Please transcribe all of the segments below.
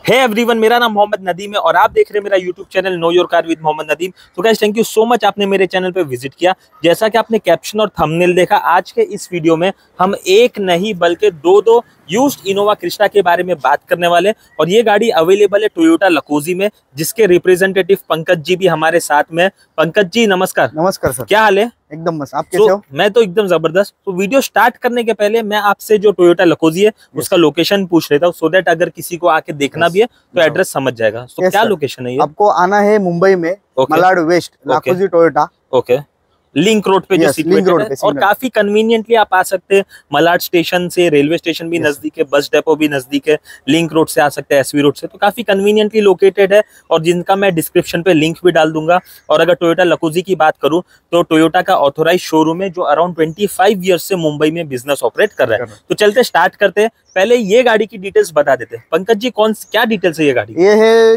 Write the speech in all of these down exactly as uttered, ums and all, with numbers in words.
Hey everyone, मेरा नाम मोहम्मद नदीम है और आप देख रहे हैं मेरा YouTube channel know your car with Mohammed Nadeem. तो guys, thank you so much, आपने मेरे चैनल पे विजिट किया। जैसा कि आपने कैप्शन और थंबनेल देखा, आज के इस वीडियो में हम एक नहीं बल्कि दो दो यूज्ड इनोवा क्रिस्टा के बारे में बात करने वाले हैं। और ये गाड़ी अवेलेबल है टोयोटा लकोजी में, जिसके रिप्रेजेंटेटिव पंकज जी भी हमारे साथ में। पंकज जी नमस्कार। नमस्कार सर, क्या हाल है? एकदम मस्त। आप कैसे हो? मैं तो एकदम जबरदस्त। तो वीडियो स्टार्ट करने के पहले मैं आपसे जो टोयोटा लकोजी है उसका लोकेशन पूछ लेता हूँ, सो दैट अगर किसी को आके देखना भी है तो एड्रेस समझ जाएगा। तो क्या लोकेशन है ये? आपको आना है मुंबई में, मलाड वेस्ट, लकोजी टोयोटा। ओके, लिंक रोड पे जो सिचुएटेड है और काफी कन्वीनियंटली आप आ सकते हैं। मलाड स्टेशन से रेलवे स्टेशन भी नजदीक है, बस डेपो भी नजदीक है, लिंक रोड से आ सकते हैं, एसवी रोड से। तो काफी कन्वीनियंटली लोकेटेड है और जिनका मैं डिस्क्रिप्शन पे लिंक भी डाल दूंगा। और अगर टोयोटा लकोजी की बात करूं तो टोयोटा का ऑथोराइज शोरूम है जो अराउंड ट्वेंटी फाइव ईयर्स से मुंबई में बिजनेस ऑपरेट कर रहा है। तो चलते स्टार्ट करते हैं। पहले ये गाड़ी की डिटेल्स बता देते हैं। पंकज जी, कौन क्या डिटेल्स है ये गाड़ी? ये है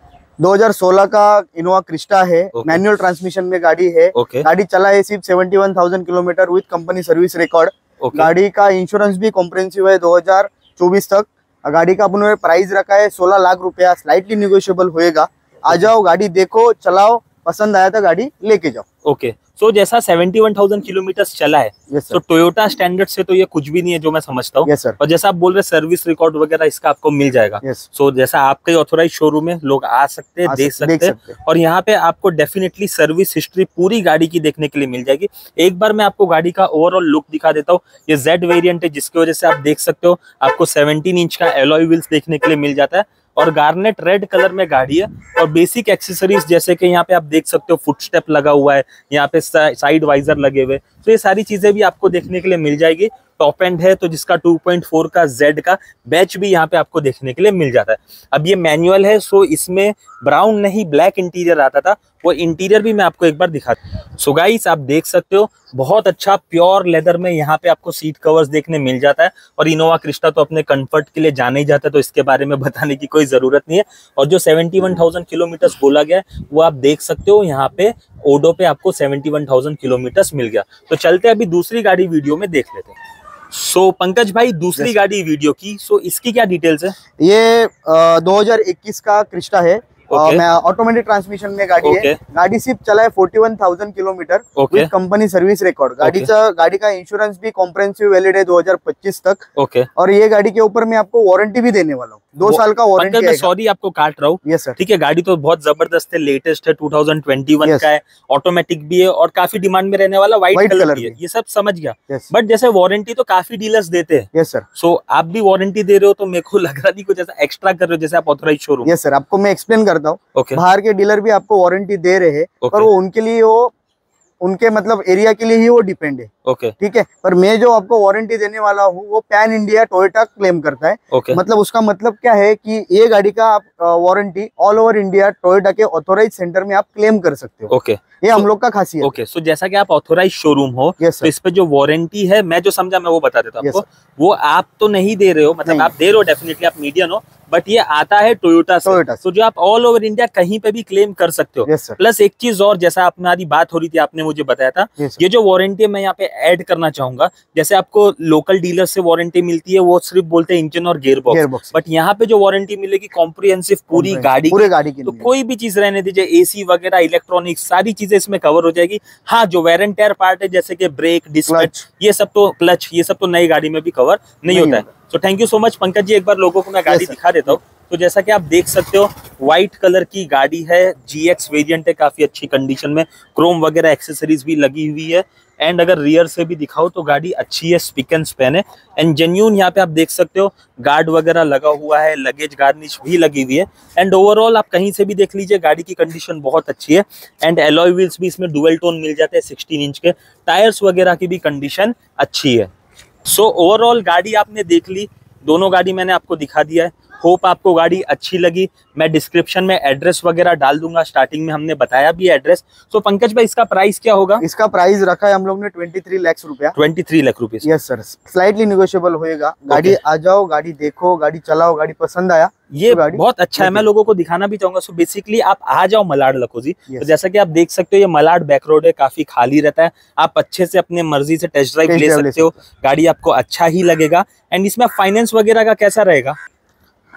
दो हज़ार सोलह का इनोवा क्रिस्टा है, मैनुअल ट्रांसमिशन में गाड़ी है। गाड़ी चला है सिर्फ इकहत्तर हज़ार kilometre with company service record. गाड़ी का इंश्योरेंस भी कॉम्प्रिहेंसिव है दो हज़ार चौबीस तक। गाड़ी का अपने प्राइस रखा है सोलह लाख रुपया, स्लाइटली निगोशिएबल होएगा। आ जाओ, गाड़ी देखो, चलाओ, पसंद आया तो गाड़ी लेके जाओ। ओके, सो so, जैसा इकहत्तर हज़ार किलोमीटर चला है, तो टोयोटा स्टैंडर्ड से तो ये कुछ भी नहीं है जो मैं समझता हूँ। yes, और जैसा आप बोल रहे सर्विस रिकॉर्ड वगैरह इसका आपको मिल जाएगा। yes. सो so, जैसा आपका ऑथोराइज शोरूम है, लोग आ सकते हैं, देख सकते हैं। और यहाँ पे आपको डेफिनेटली सर्विस हिस्ट्री पूरी गाड़ी की देखने के लिए मिल जाएगी। एक बार मैं आपको गाड़ी का ओवरऑल लुक दिखा देता हूँ। ये जेड वेरिएंट है, जिसकी वजह से आप देख सकते हो आपको सत्रह इंच का एलॉय व्हील्स देखने के लिए मिल जाता है और गार्नेट रेड कलर में गाड़ी है। और बेसिक एक्सेसरीज जैसे कि यहाँ पे आप देख सकते हो फुटस्टेप लगा हुआ है, यहाँ पे साइड वाइजर लगे हुए, तो ये सारी चीजें भी आपको देखने के लिए मिल जाएगी। टॉप एंड है तो जिसका टू पॉइंट फोर का जेड का बैच भी यहाँ पे आपको देखने के लिए मिल जाता है। अब ये मैनुअल है, सो इसमें ब्राउन नहीं ब्लैक इंटीरियर आता था, वो इंटीरियर भी मैं आपको एक बार दिखाता हूँ। सो गाइस, आप देख सकते हो बहुत अच्छा प्योर लेदर में यहाँ पे आपको सीट कवर्स देखने मिल जाता है। और इनोवा क्रिस्टा तो अपने कंफर्ट के लिए जाना ही जाता है, तो इसके बारे में बताने की कोई जरूरत नहीं है। और जो इकहत्तर हज़ार किलोमीटर बोला गया है वो आप देख सकते हो, यहाँ पे ओडो पे आपको इकहत्तर हज़ार किलोमीटर मिल गया। तो चलते अभी दूसरी गाड़ी वीडियो में देख लेते हैं। सो so, पंकज भाई, दूसरी yes. गाड़ी वीडियो की, सो so, इसकी क्या डिटेल्स है? ये आ, दो हज़ार इक्कीस का क्रिस्टा है। okay. मैं ऑटोमेटिक ट्रांसमिशन में गाड़ी okay. है। गाड़ी सिर्फ चला है इकतालीस हज़ार kilometre with company service record. गाड़ी का okay. गाड़ी का इंश्योरेंस भी कॉम्प्रिहेंसिव वैलिड है दो हज़ार पच्चीस तक। okay. और ये गाड़ी के ऊपर मैं आपको वारंटी भी देने वाला हूँ, दो साल का वारंटी है। सॉरी आपको काट रहा हूँ। Yes sir. ठीक है, गाड़ी तो बहुत जबरदस्त है, लेटेस्ट है, दो हज़ार इक्कीस yes. का है, ऑटोमेटिक भी है और काफी डिमांड में रहने वाला व्हाइट कलर, कलर भी है। ये सब समझ गया। yes. बट जैसे वारंटी तो काफी डीलर्स देते हैं। Yes sir. सो आप भी वारंटी दे रहे हो तो मेरे को लग रहा नहीं कुछ ऐसा एक्स्ट्रा कर रहे हो जैसे आप ऑथराइज शोरूम। यस सर, आपको मैं एक्सप्लेन करता हूँ। okay. बाहर के डीलर भी आपको वारंटी दे रहे हैं, okay. पर वो उनके लिए वो उनके मतलब एरिया के लिए ही वो डिपेंड है। Okay okay. ठीक है, पर मैं जो आपको वारंटी देने वाला हूँ वो पैन इंडिया टोयोटा क्लेम करता है। okay. मतलब उसका मतलब क्या है कि ये गाड़ी का आप warranty all over India Toyota के ऑथोराइज सेंटर में आप क्लेम कर सकते हो। Okay okay. ये so, हम लोग का खासियत। Okay okay. सो so, जैसा कि आप ऑथोराइज शोरूम हो, yes, तो इस पे जो वारंटी है मैं जो समझा मैं वो बता देता हूँ आपको। yes, वो आप तो नहीं दे रहे हो, मतलब आप दे रहे हो डेफिनेटली, आप मीडियन हो, बट ये आता है टोयोटा से। टोयोटा से। तो जो आप ऑल ओवर इंडिया कहीं पे भी क्लेम कर सकते हो। yes, प्लस एक चीज और, जैसा हमारी बात हो रही थी, आपने मुझे बताया था, yes, ये जो वारंटी मैं यहाँ पे ऐड करना चाहूंगा। जैसे आपको लोकल डीलर से वारंटी मिलती है, वो सिर्फ बोलते हैं इंजन और गियर बॉक्स, बट यहाँ पे जो वारंटी मिलेगी कॉम्प्रिहेंसिव पूरी गाड़ी पूरे गाड़ी की। तो कोई भी चीज रहने दीजिए, एसी वगैरह, इलेक्ट्रॉनिक्स, सारी चीजें इसमें कवर हो जाएगी। हाँ, जो वेर एंड टेयर पार्ट है जैसे कि ब्रेक, डिस्क, ये सब तो क्लच, ये सब तो नई गाड़ी में भी कवर नहीं, नहीं होता है। तो thank you so much Pankaj ji. एक बार लोगों को मैं गाड़ी दिखा देता हूँ। तो जैसा कि आप देख सकते हो व्हाइट कलर की गाड़ी है, जी एक्स वेरिएंट है, काफी अच्छी कंडीशन में, क्रोम वगैरह एक्सेसरीज भी लगी हुई है। एंड अगर रियर से भी दिखाओ तो गाड़ी अच्छी है, स्पिक एंड स्पैन है एंड जेन्यून। यहाँ पे आप देख सकते हो गार्ड वगैरह लगा हुआ है, लगेज गार्निश भी लगी हुई है। एंड ओवरऑल आप कहीं से भी देख लीजिए, गाड़ी की कंडीशन बहुत अच्छी है। एंड एलॉय व्हील्स भी इसमें डुअल टोन मिल जाते हैं, सोलह इंच के टायर्स वगैरह की भी कंडीशन अच्छी है। सो ओवरऑल गाड़ी आपने देख ली, दोनों गाड़ी मैंने आपको दिखा दिया है। होप आपको गाड़ी अच्छी लगी। मैं डिस्क्रिप्शन में एड्रेस वगैरह डाल दूंगा, स्टार्टिंग में हमने बताया भी एड्रेस। तो पंकज भाई, इसका प्राइस क्या होगा? इसका प्राइस रखा है हम लोग ने तेईस लाख रुपया। तेईस लाख रुपए। यस सर, स्लाइटली निगोशिएबल होएगा। गाड़ी आ जाओ, गाड़ी देखो, गाड़ी चलाओ, गाड़ी पसंद आया ये तो बहुत अच्छा है। मैं लोगों को दिखाना भी चाहूंगा। सो बेसिकली आप आ जाओ मलाड लकोजी। तो जैसा कि आप देख सकते हो ये मलाड बैक रोड है, काफी खाली रहता है, आप अच्छे से अपने मर्जी से टेस्ट ड्राइव ले सकते हो, गाड़ी आपको अच्छा ही लगेगा। एंड इसमें फाइनेंस वगैरह का कैसा रहेगा?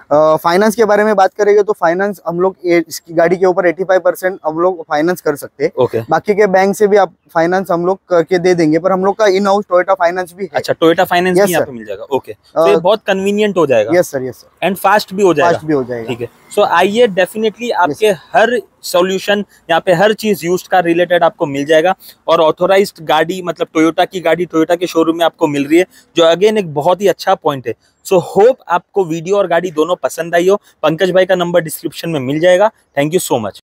फाइनेंस के बारे में बात करेंगे तो फाइनेंस हम लोग इसकी गाड़ी के ऊपर पचासी परसेंट हम लोग फाइनेंस कर सकते हैं। ओके। बाकी के बैंक से भी आप फाइनेंस हम लोग करके दे देंगे, पर हम लोग का इन हाउस टोयोटा फाइनेंस भी है। अच्छा, टोयोटा फाइनेंस भी यहाँ पे मिल जाएगा। ओके, तो ये बहुत कन्वीनियंट हो जाएगा। Yes sir, yes sir, and fast भी हो जाएगा। फास्ट भी हो जाएगा। ठीक है, सो आइए, डेफिनेटली आपके हर सॉल्यूशन यहाँ पे, हर चीज यूज्ड कार रिलेटेड आपको मिल जाएगा। और ऑथोराइज्ड गाड़ी, मतलब टोयोटा की गाड़ी टोयोटा के शोरूम में आपको मिल रही है, जो अगेन एक बहुत ही अच्छा पॉइंट है। सो होप आपको वीडियो और गाड़ी दोनों पसंद आई हो। पंकज भाई का नंबर डिस्क्रिप्शन में मिल जाएगा। Thank you so much.